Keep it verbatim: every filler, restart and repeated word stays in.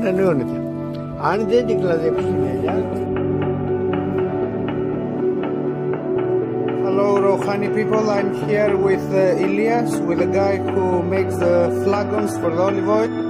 ανανεώνεται. Αν δεν την κλαδέψει η ελιά. Hello Rouhani people, I'm here with uh, Ilias, with the guy who makes the flagons for the olive oil.